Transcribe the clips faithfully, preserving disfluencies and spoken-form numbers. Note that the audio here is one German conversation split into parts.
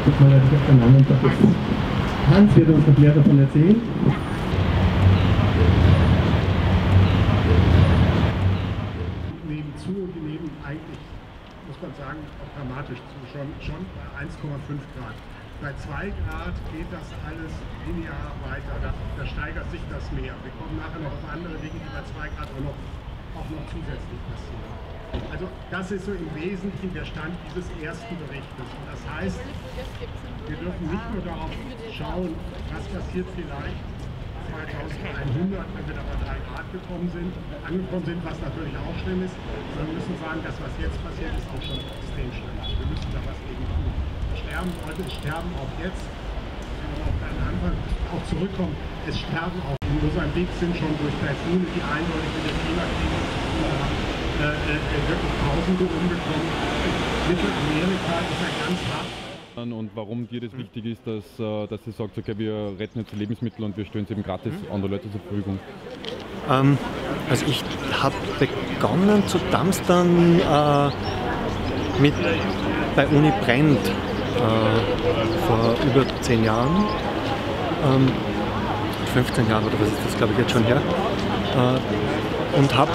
Guck mal, ich habe den anderen Tag. Hans wird uns noch mehr davon erzählen. Die nehmen zu und die nehmen eigentlich, muss man sagen, auch dramatisch zu, schon, schon bei eins Komma fünf Grad. Bei zwei Grad geht das alles linear weiter, da, da steigert sich das Meer. Wir kommen nachher noch auf andere Dinge, die bei zwei Grad auch noch, auch noch zusätzlich passieren. Also das ist so im Wesentlichen der Stand dieses ersten Berichtes. Und das heißt, wir dürfen nicht nur darauf schauen, was passiert vielleicht zweitausendeinhundert, wenn wir da bei drei Grad gekommen sind, angekommen sind, was natürlich auch schlimm ist, sondern wir müssen sagen, das, was jetzt passiert, ist auch schon extrem schlimm. Wir müssen da was gegen tun. Sterben Leute, sterben auch jetzt, wenn wir auf deinen Anfang auch zurückkommen, es sterben auch in Mosambik sind schon durch Taifune, die eindeutig mit der Klimakrise zu tun haben, äh, äh, wirklich Tausende umgekommen. Mittelamerika ist ein ganz hart. Und warum dir das wichtig ist, dass, dass ihr sagt, okay, wir retten jetzt die Lebensmittel und wir stellen sie eben gratis mhm. anderen Leuten zur Verfügung? Ähm, also ich habe begonnen zu dumpstern äh, mit, bei Uni Brennt äh, vor über zehn Jahren, ähm, fünfzehn Jahre oder was ist das, glaube ich, jetzt schon her. Äh, und habe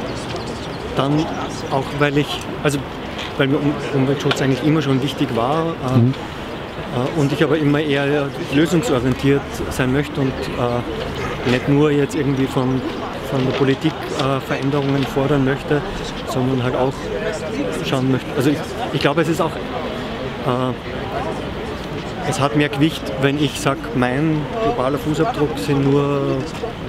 dann auch, weil ich, also weil mir Umweltschutz eigentlich immer schon wichtig war äh, mhm. äh, und ich aber immer eher lösungsorientiert sein möchte und äh, nicht nur jetzt irgendwie von, von der Politik äh, Veränderungen fordern möchte, sondern halt auch schauen möchte. Also ich, ich glaube, es ist auch, äh, es hat mehr Gewicht, wenn ich sage, mein globaler Fußabdruck sind nur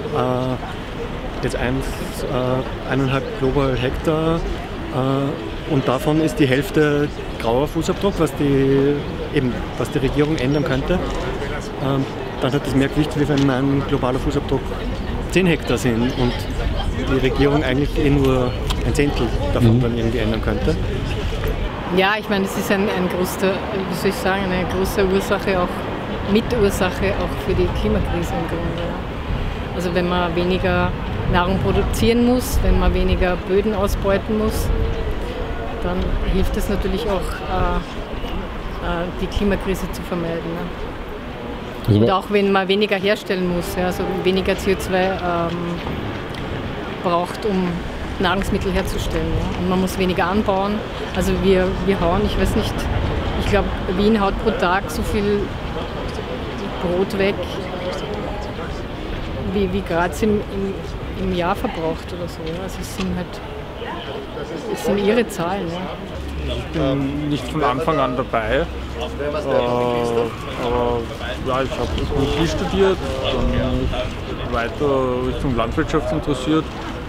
äh, jetzt eins, äh, eineinhalb Global Hektar. Äh, Und davon ist die Hälfte grauer Fußabdruck, was die, eben, was die Regierung ändern könnte. Ähm, dann hat das mehr Gewicht, wie wenn mein globaler Fußabdruck zehn Hektar sind und die Regierung eigentlich eh nur ein Zehntel davon mhm. dann irgendwie ändern könnte. Ja, ich meine, es ist ein, ein großer, wie soll ich sagen, eine große Ursache, auch Mitursache auch für die Klimakrise im Grunde. Also wenn man weniger Nahrung produzieren muss, wenn man weniger Böden ausbeuten muss, dann hilft es natürlich auch, äh, äh, die Klimakrise zu vermeiden. Ne? Also und auch wenn man weniger herstellen muss, ja, also weniger C O zwei ähm, braucht, um Nahrungsmittel herzustellen. Ja? Und man muss weniger anbauen. Also wir, wir hauen, ich weiß nicht, ich glaube, Wien haut pro Tag so viel Brot weg, wie, wie Graz im, im, im Jahr verbraucht oder so. Ja? Also es sind halt Das sind ihre Zahlen. Ne? Ich bin nicht von Anfang an dabei, äh, aber ja, ich habe Ökologie studiert, dann weiter Richtung Landwirtschaft interessiert,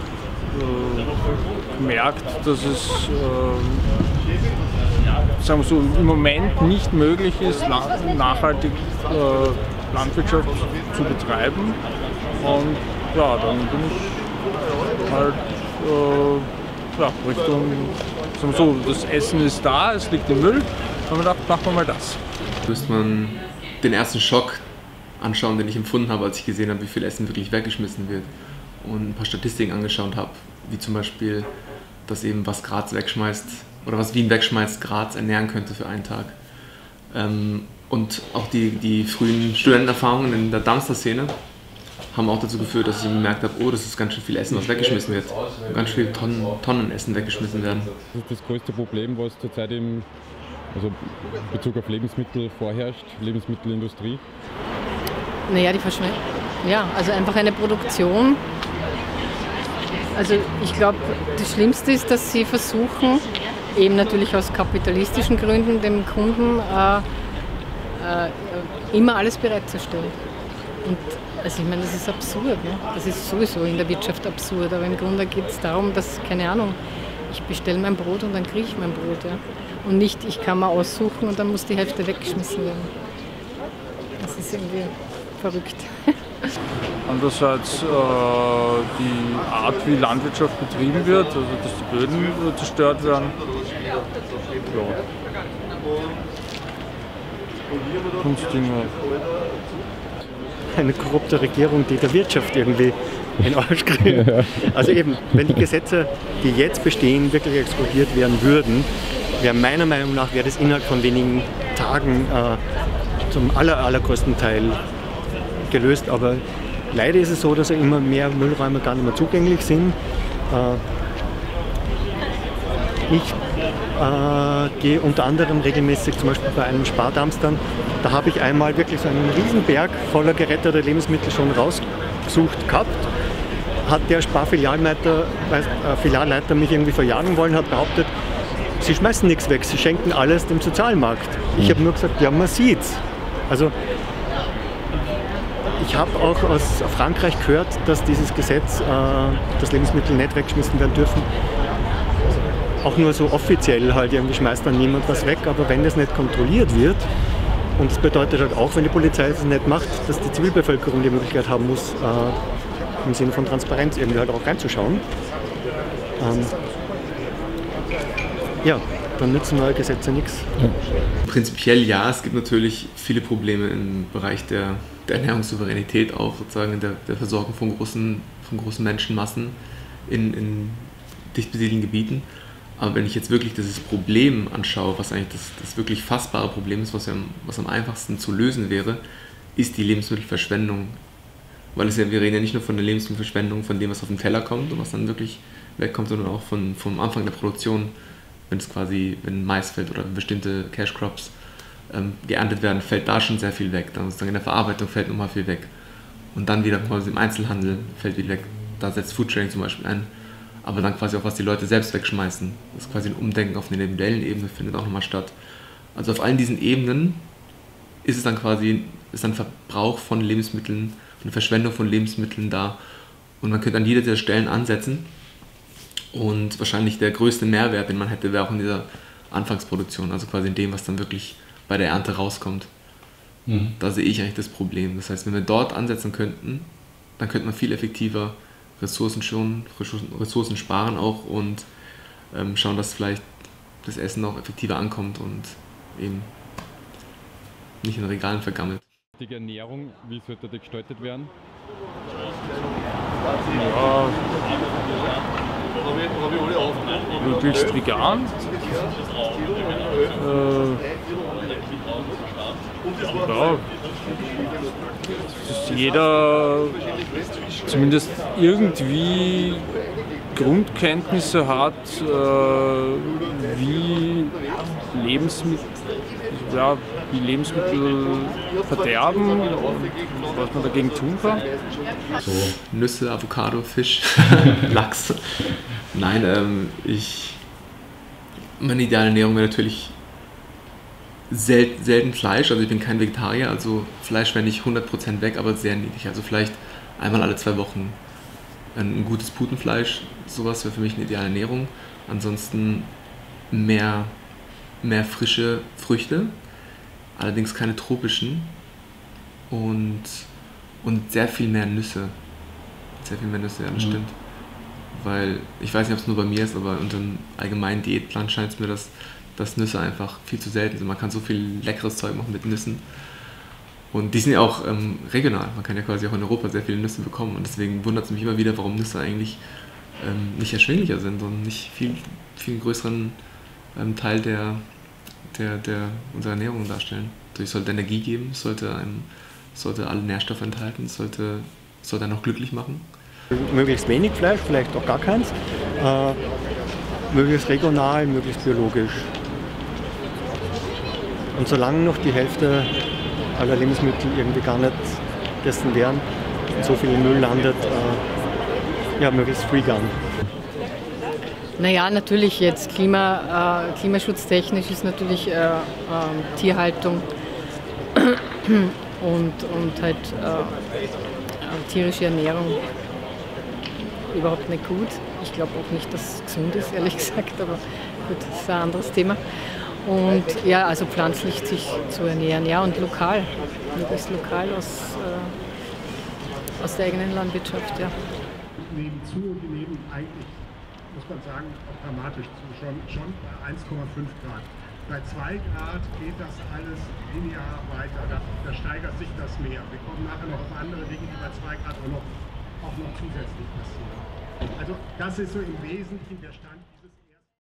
äh, gemerkt, dass es äh, sagen wir so, im Moment nicht möglich ist, nachhaltig äh, Landwirtschaft zu betreiben. Und ja, dann bin ich halt äh, Ja, Richtung, sagen wir so, das Essen ist da, es liegt im Müll, und man dachte, machen wir mal das. Müsste man den ersten Schock anschauen, den ich empfunden habe, als ich gesehen habe, wie viel Essen wirklich weggeschmissen wird. Und ein paar Statistiken angeschaut habe, wie zum Beispiel, dass eben was Graz wegschmeißt, oder was Wien wegschmeißt, Graz ernähren könnte für einen Tag. Ähm, und auch die, die frühen Studentenerfahrungen in der Dumpster-Szene haben auch dazu geführt, dass ich gemerkt habe, oh, das ist ganz schön viel Essen, was weggeschmissen wird. Und ganz viele Tonnen, Tonnen Essen weggeschmissen werden. Das ist das größte Problem, was zurzeit im also in Bezug auf Lebensmittel vorherrscht, Lebensmittelindustrie? Naja, die Verschwendung. Ja, also einfach eine Produktion. Also ich glaube, das Schlimmste ist, dass sie versuchen, eben natürlich aus kapitalistischen Gründen, dem Kunden äh, äh, immer alles bereitzustellen. Und also ich meine, das ist absurd, ne? Das ist sowieso in der Wirtschaft absurd, aber im Grunde geht es darum, dass, keine Ahnung, ich bestelle mein Brot und dann kriege ich mein Brot. Ja? Und nicht, ich kann mal aussuchen und dann muss die Hälfte weggeschmissen werden. Das ist irgendwie verrückt. Andererseits äh, die Art, wie Landwirtschaft betrieben wird, also dass die Böden zerstört werden. Ja. Kunstdinge. Eine korrupte Regierung, die der Wirtschaft irgendwie in den Arsch kriegt. Also eben, wenn die Gesetze, die jetzt bestehen, wirklich explodiert werden würden, wäre meiner Meinung nach wäre das innerhalb von wenigen Tagen äh, zum aller, allergrößten Teil gelöst. Aber leider ist es so, dass immer mehr Müllräume gar nicht mehr zugänglich sind. Äh, ich äh, gehe unter anderem regelmäßig zum Beispiel bei einem Spardumpster. Da habe ich einmal wirklich so einen riesen Berg voller geretteter Lebensmittel schon rausgesucht gehabt. Hat der Sparfilialleiter äh, Filialleiter mich irgendwie verjagen wollen, hat behauptet, sie schmeißen nichts weg, sie schenken alles dem Sozialmarkt. Ich habe nur gesagt, ja, man sieht's. Also ich habe auch aus Frankreich gehört, dass dieses Gesetz, äh, dass Lebensmittel nicht weggeschmissen werden dürfen, auch nur so offiziell halt, irgendwie schmeißt dann niemand was weg, aber wenn das nicht kontrolliert wird, und das bedeutet halt auch, wenn die Polizei es nicht macht, dass die Zivilbevölkerung die Möglichkeit haben muss, äh, im Sinne von Transparenz irgendwie halt auch reinzuschauen. Ähm, ja, dann nützen neue Gesetze nichts. Ja. Prinzipiell ja, es gibt natürlich viele Probleme im Bereich der, der Ernährungssouveränität, auch sozusagen in der, der Versorgung von großen, von großen Menschenmassen in, in dicht besiedelten Gebieten. Aber wenn ich jetzt wirklich dieses Problem anschaue, was eigentlich das, das wirklich fassbare Problem ist, was, wir, was am einfachsten zu lösen wäre, ist die Lebensmittelverschwendung. Weil es ja, wir reden ja nicht nur von der Lebensmittelverschwendung, von dem, was auf den Teller kommt und was dann wirklich wegkommt, sondern auch von, vom Anfang der Produktion. Wenn es quasi, wenn Mais fällt oder bestimmte Cash Crops ähm, geerntet werden, fällt da schon sehr viel weg. Dann sozusagen in der Verarbeitung fällt nochmal viel weg. Und dann wieder quasi im Einzelhandel fällt viel weg. Da setzt Foodsharing zum Beispiel ein. Aber dann quasi auch, was die Leute selbst wegschmeißen. Das ist quasi ein Umdenken auf einer individuellen Ebene, findet auch nochmal statt. Also auf allen diesen Ebenen ist es dann quasi, ist dann Verbrauch von Lebensmitteln, eine Verschwendung von Lebensmitteln da. Und man könnte an jeder dieser Stellen ansetzen. Und wahrscheinlich der größte Mehrwert, den man hätte, wäre auch in dieser Anfangsproduktion, also quasi in dem, was dann wirklich bei der Ernte rauskommt. Mhm. Da sehe ich eigentlich das Problem. Das heißt, wenn wir dort ansetzen könnten, dann könnte man viel effektiver Ressourcen schonen, Ressourcen sparen auch und ähm, schauen, dass vielleicht das Essen auch effektiver ankommt und eben nicht in Regalen vergammelt. Die Ernährung, wie sollte die gestaltet werden? Ja, möglichst vegan. Äh, ja, dass jeder zumindest irgendwie Grundkenntnisse hat, äh, wie Lebensmittel, ja, wie Lebensmittel verderben und was man dagegen tun kann. So Nüsse, Avocado, Fisch, Lachs. Nein, ähm, ich. Meine ideale Ernährung wäre natürlich sel selten Fleisch. Also ich bin kein Vegetarier, also Fleisch wäre nicht hundert Prozent weg, aber sehr niedrig. Also vielleicht einmal alle zwei Wochen ein gutes Putenfleisch. Sowas wäre für mich eine ideale Ernährung. Ansonsten mehr, mehr frische Früchte, allerdings keine tropischen. Und, und sehr viel mehr Nüsse. Sehr viel mehr Nüsse, ja, das mhm. stimmt. Weil, ich weiß nicht, ob es nur bei mir ist, aber unter einem allgemeinen Diätplan scheint es mir, dass, dass Nüsse einfach viel zu selten sind. Man kann so viel leckeres Zeug machen mit Nüssen. Und die sind ja auch ähm, regional. Man kann ja quasi auch in Europa sehr viele Nüsse bekommen. Und deswegen wundert es mich immer wieder, warum Nüsse eigentlich ähm, nicht erschwinglicher sind und nicht viel, viel größeren ähm, Teil der, der, der unserer Ernährung darstellen. Also es sollte Energie geben, es sollte, einem, es sollte alle Nährstoffe enthalten, es sollte, es sollte einen auch glücklich machen. Möglichst wenig Fleisch, vielleicht auch gar keins. Äh, möglichst regional, möglichst biologisch. Und solange noch die Hälfte aller Lebensmittel irgendwie gar nicht gegessen werden und so viel Müll landet, äh, ja, möglichst vegan. Naja, natürlich jetzt Klima, äh, klimaschutztechnisch ist natürlich äh, äh, Tierhaltung und, und halt äh, tierische Ernährung überhaupt nicht gut. Ich glaube auch nicht, dass es gesund ist, ehrlich gesagt, aber gut, das ist ein anderes Thema. Und ja, also pflanzlich sich zu ernähren, ja, und lokal, möglichst lokal aus, äh, aus der eigenen Landwirtschaft, ja. Nehmen zu und die nehmen eigentlich, muss man sagen, auch dramatisch zu, schon, schon bei eins Komma fünf Grad. Bei zwei Grad geht das alles linear weiter, da, da steigert sich das Meer. Wir kommen nachher noch auf andere Dinge, die bei zwei Grad auch noch, auch noch zusätzlich passieren. Also das ist so im Wesentlichen der Stand.